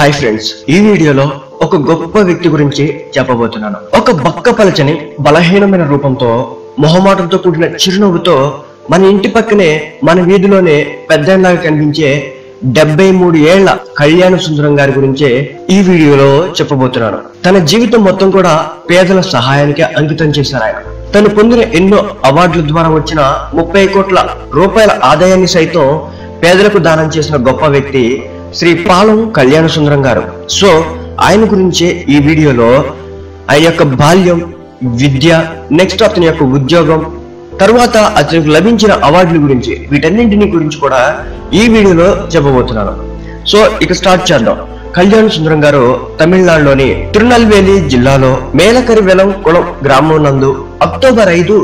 Hi friends, ఈ వీడియోలో ఒక గొప్ప వ్యక్తి గురించి చెప్పబోతున్నాను. ఒక బక్కపలచని బలహీనమైన రూపంతో మొహమాటంతో కూడిన చిరునవ్వుతో మన ఇంటి పక్కనే మన వీధిలోనే పెద్దలాగా కనిపించే 73 ఏళ్ల కళ్యాణ సుందరం గారి గురించే ఈ వీడియోలో చెప్పబోతున్నాను. తన జీవితం మొత్తం కూడా పేదల సహాయానికి అంకితం చేశారు ఆయన. తను పొందిన ఎన్నో అవార్డుల ద్వారా వచ్చిన 30 కోట్ల రూపాయల ఆదాయాన్ని సైతం పేదలకు దానం చేసిన గొప్ప వ్యక్తి శ్రీ పాలం కళ్యాణ సుందరం గారు. సో ఆయన గురించే ఈ వీడియోలో ఆయన యొక్క బాల్యం, విద్య, నెక్స్ట్ అతని యొక్క ఉద్యోగం, తర్వాత అతనికి లభించిన అవార్డుల గురించి, వీటన్నింటినీ గురించి కూడా ఈ వీడియోలో చెప్పబోతున్నాను. సో ఇక స్టార్ట్ చేద్దాం. కళ్యాణ సుందరం గారు తమిళనాడులోని తిరునల్వేలి జిల్లాలో మేలకరివెలం కుళం గ్రామం నందు అక్టోబర్ 5,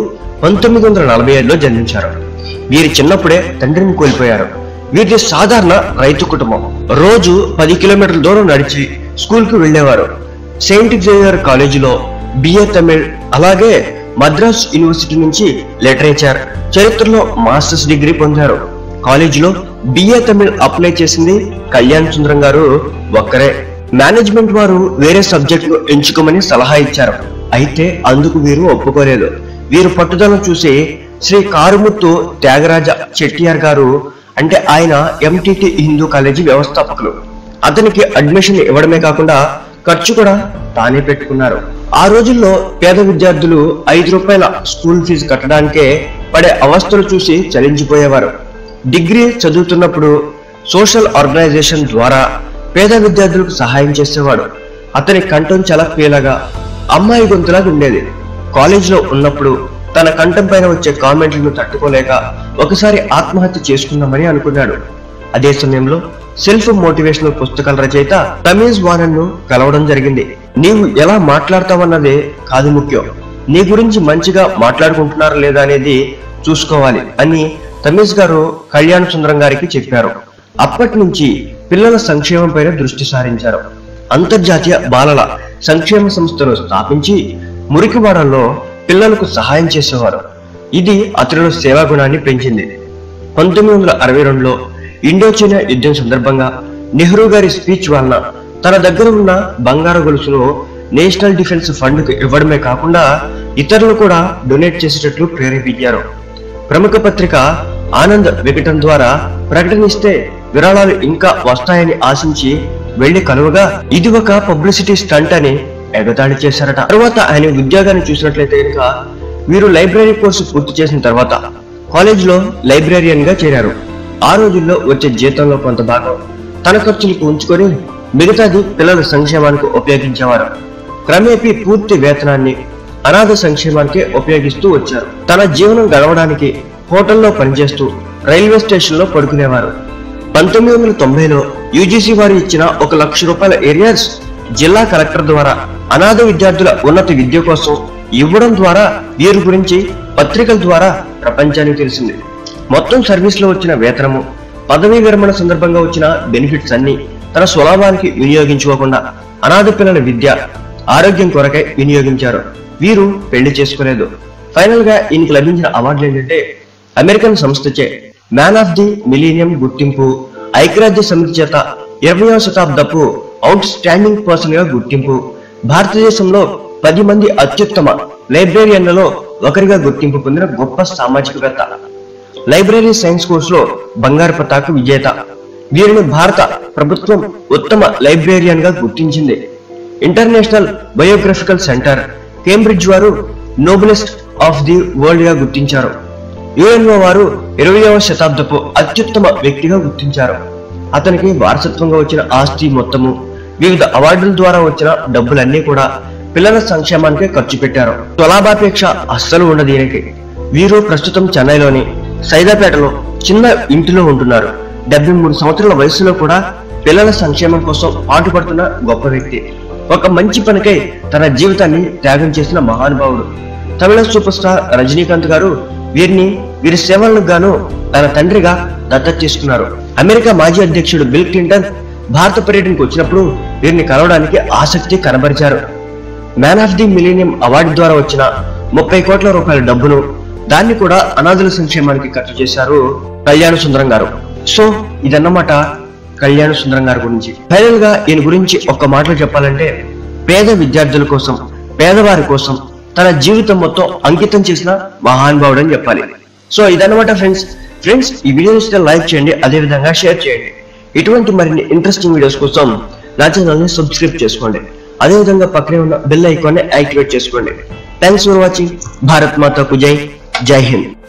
1947లో జన్మించారు. వీరి చిన్నప్పుడే తండ్రిని కోల్పోయారు. వీరిది సాధారణ రైతు కుటుంబం. రోజు 10 కిలోమీటర్ల దూరం నడిచి స్కూల్ కు వెళ్లేవారు. సెయింట్ జేవియర్ కాలేజీలో బిఏ తమిళ్, అలాగే మద్రాస్ యూనివర్సిటీ నుంచి లిటరేచర్, చరిత్రలో మాస్టర్స్ డిగ్రీ పొందారు. కాలేజీలో బిఏ తమిళ్ అప్లై చేసింది కళ్యాణ సుందరం గారు ఒక్కరే. మేనేజ్మెంట్ వారు వేరే సబ్జెక్టును ఎంచుకోమని సలహా ఇచ్చారు. అయితే అందుకు వీరు ఒప్పుకోలేదు. వీరు పట్టుదలను చూసి శ్రీ కారుముత్తు త్యాగరాజ చెట్టియార్ గారు, అంటే ఆయన ఎంటిటి హిందూ కాలేజీ వ్యవస్థాపకులు, అతనికి అడ్మిషన్ ఇవ్వడమే కాకుండా ఖర్చు కూడా తానే పెట్టుకున్నారు. ఆ రోజుల్లో పేద విద్యార్థులు 5 రూపాయల స్కూల్ ఫీజు కట్టడానికే పడే అవస్థలు చూసి చలించిపోయేవారు. డిగ్రీ చదువుతున్నప్పుడు సోషల్ ఆర్గనైజేషన్ ద్వారా పేద విద్యార్థులకు సహాయం చేసేవాడు. అతని కంఠం చాలా పీలగా, అమ్మాయి గొంతులాగా ఉండేది. కాలేజీలో ఉన్నప్పుడు తన కంఠం పైన వచ్చే కామెంట్లను తట్టుకోలేక ఒకసారి ఆత్మహత్య చేసుకుందామని అనుకున్నాడు. అదే సమయంలో సెల్ఫ్ మోటివేషనల్ పుస్తకాల రచయిత తమీజ్ వానన్ ను కలవడం జరిగింది. నీవు ఎలా మాట్లాడతావన్నదే కాదు ముఖ్యం, నీ గురించి మంచిగా మాట్లాడుకుంటున్నారా లేదా అనేది చూసుకోవాలి అని తమీజ్ గారు కళ్యాణ సుందరం గారికి చెప్పారు. అప్పటి నుంచి పిల్లల సంక్షేమం పైన దృష్టి సారించారు. అంతర్జాతీయ బాలల సంక్షేమ సంస్థను స్థాపించి మురికివాడల్లో పిల్లలకు సహాయం చేసేవారు. ఇది అతనిలో సేవా గుణాన్ని పెంచింది. 1962లో ఇండోచైనా యుద్ధం సందర్భంగా నెహ్రూ గారి స్పీచ్ వలన తన దగ్గర ఉన్న బంగారు గొలుసును నేషనల్ డిఫెన్స్ ఫండ్ కు ఇవ్వడమే కాకుండా ఇతరులు కూడా డొనేట్ చేసేటట్లు ప్రేరేపించారు. ప్రముఖ పత్రిక ఆనంద్ వికటం ద్వారా ప్రకటనిస్తే విరాళాలు ఇంకా వస్తాయని ఆశించి వెళ్లి కలువగా ఇది ఒక పబ్లిసిటీ స్టంట్ అని ఎగతాళి చేశారట. తర్వాత ఆయన ఉద్యోగాన్ని చూసినట్లయితే కనుక వీరు లైబ్రరీ కోర్సు పూర్తి చేసిన తర్వాత కాలేజీలో లైబ్రేరియన్ గా చేరారు. ఆ రోజుల్లో వచ్చే జీతంలో కొంత భాగం తన ఖర్చులకు ఉంచుకొని మిగతాది పిల్లల సంక్షేమానికి ఉపయోగించేవారు. క్రమేపీ పూర్తి వేతనాన్ని అనాథ సంక్షేమానికి ఉపయోగిస్తూ వచ్చారు. తన జీవనం గడవడానికి హోటల్లో పనిచేస్తూ రైల్వే స్టేషన్ లో పడుకునేవారు. 1990లో యూజీసీ వారు ఇచ్చిన 1 లక్ష రూపాయల ఏరియాస్ జిల్లా కలెక్టర్ ద్వారా అనాథ విద్యార్థుల ఉన్నత విద్య కోసం ఇవ్వడం ద్వారా వీరి గురించి పత్రికల ద్వారా ప్రపంచానికి తెలిసింది. మొత్తం సర్వీస్ లో వచ్చిన వేతనము, పదవీ విరమణ సందర్భంగా వచ్చిన బెనిఫిట్స్ అన్ని తన స్వలాభానికి వినియోగించుకోకుండా అనాథ పిల్లల విద్య, ఆరోగ్యం కొరకై వినియోగించారు. వీరు పెళ్లి చేసుకోలేదు. ఫైనల్ గా ఈయనకి లభించిన అవార్డులు ఏంటంటే అమెరికన్ సంస్థచే మ్యాన్ ఆఫ్ ది మిలీనియం గుర్తింపు, ఐక్యరాజ్య సమితి చేత 20వ శతాబ్దపు అవుట్ స్టాండింగ్ పర్సన్ గా గుర్తింపు, భారతదేశంలో 10 మంది అత్యుత్తమ లైబ్రేరియన్లలో ఒకరిగా గుర్తింపు పొందిన గొప్ప సామాజికవేత్త, లైబ్రరీ సైన్స్ కోర్సులో బంగారు పతాక విజేత. వీరిని భారత ప్రభుత్వం ఉత్తమ లైబ్రేరియన్ గా గుర్తించింది. ఇంటర్నేషనల్ బయోగ్రఫికల్ సెంటర్ కేంబ్రిడ్జ్ వారు నోబెలిస్ట్ ఆఫ్ ది వరల్డ్ గా గుర్తించారు. యుఎన్ఓ వారు 20వ శతాబ్దపు అత్యుత్తమ వ్యక్తిగా గుర్తించారు. అతనికి వారసత్వంగా వచ్చిన ఆస్తి మొత్తము, వివిధ అవార్డుల ద్వారా వచ్చిన డబ్బులన్నీ కూడా పిల్లల సంక్షేమానికి ఖర్చు పెట్టారు. స్వలాభాపేక్ష అస్సలు ఉండదు ఈయనకి. వీరు ప్రస్తుతం చెన్నైలోని సైదాపేటలో చిన్న ఇంటిలో ఉంటున్నారు. 73 సంవత్సరాల వయసులో కూడా పిల్లల సంక్షేమం కోసం పాటుపడుతున్న గొప్ప వ్యక్తి. ఒక మంచి పనికై తన జీవితాన్ని త్యాగం చేసిన మహానుభావుడు. తమిళ సూపర్ స్టార్ రజనీకాంత్ గారు వీరి సేవలకు గాను తన తండ్రిగా దత్తత చేసుకున్నారు. అమెరికా మాజీ అధ్యక్షుడు బిల్ క్లింటన్ భారత పర్యటనకు వచ్చినప్పుడు వీరిని కలవడానికి ఆసక్తి కనబరిచారు. Man of the millennium award ద్వారా వచ్చిన 30 కోట్ల రూపాయల డబ్బును దాన్ని కూడా అనాథుల సంక్షేమానికి ఖర్చు చేశారు కళ్యాణ సుందరం గారు. సో ఇదన్నమాట కళ్యాణ సుందరం గారి గురించి. ఫైనల్ గా ఈయన గురించి ఒక్క మాటలో చెప్పాలంటే, పేద విద్యార్థుల కోసం, పేదవారి కోసం తన జీవితం మొత్తం అంకితం చేసిన మహానుభావుడు అని చెప్పాలి. సో ఇదన్నమాట ఫ్రెండ్స్ ఈ వీడియో ఇస్తే లైక్ చేయండి, అదే విధంగా షేర్ చేయండి. ఇటువంటి మరిన్ని ఇంట్రెస్టింగ్ వీడియోస్ కోసం నా ఛానల్ ని సబ్స్క్రైబ్ చేసుకోండి, అదే విధంగా పక్కనే ఉన్న బెల్ ఐకాన్ ని యాక్టివేట్ చేసుకోండి. Thanks for watching. భారత్ మాతాకు జై. జై హింద్.